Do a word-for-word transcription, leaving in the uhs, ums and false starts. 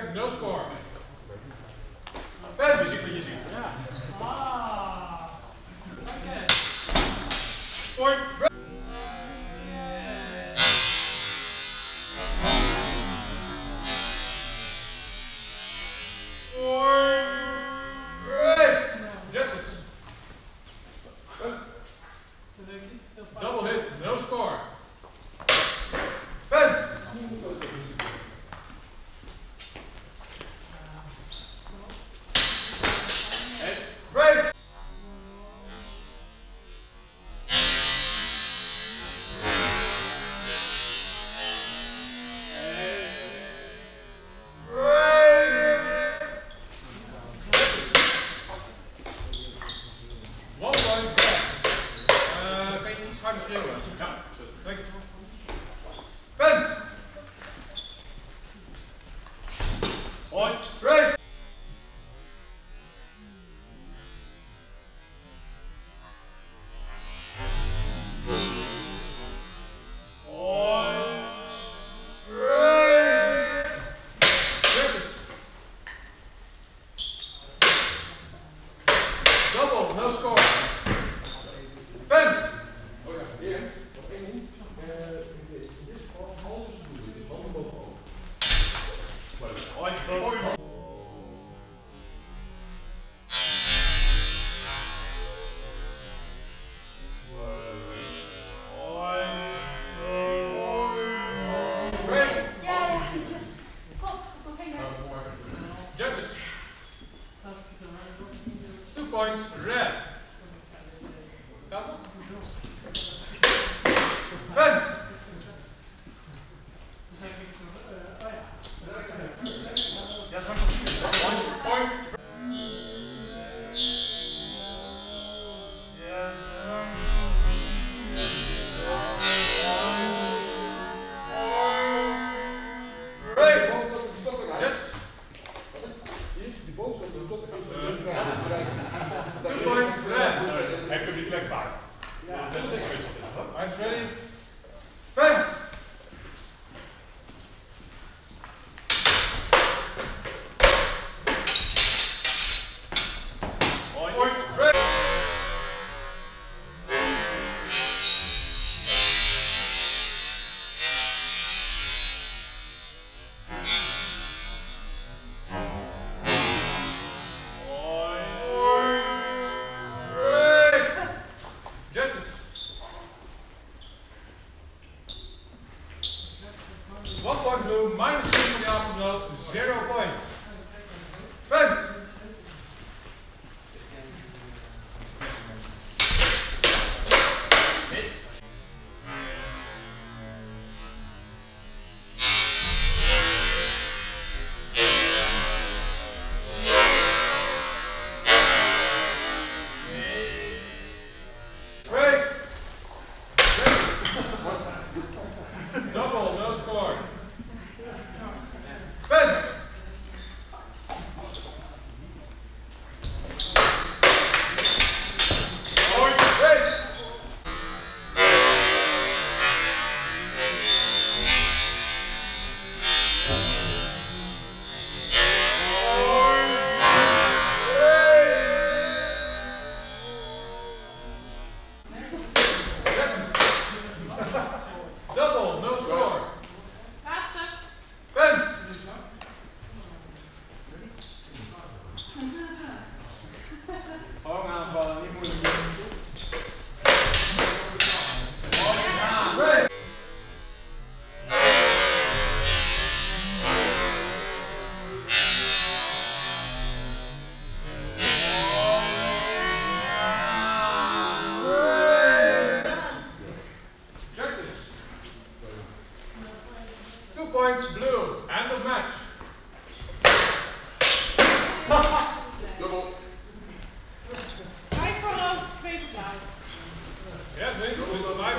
break, no score. Ben, je ziet wat je ziet. Ja. Ah. Oké. Point break. Double hit, no score. Fence. Break. One point back. Uh, kan je iets harder schreeuwen? Ja. Dank je. Fence. Hoi. Break. Double, no score. Fence. Oh ja, weer. Nog één ding. In dit geval hals is de bedoeling. Handen boven ogen. Hoi. Hoi. Ja, eventjes. Kom, kom vinger. Judges. Two points, red. Gaat op. Fence. Point. Break. Judges. Die bovenste de stok is Two points, red. Hij komt die plek vaak. Arms ready. Fence. Point, break. Break. Judges. One point blue, minus three for the afternoon, zero points. Fence. Break. Double, no score. Fence. Point, break. Double, no score. Laatste. Fence. Gewoon aanvallen, niet moeilijk doen. Break. Judges. Two points blue. End of match. Dubbel. Vijf voor rood, twee voor blauw. Ja, thanks.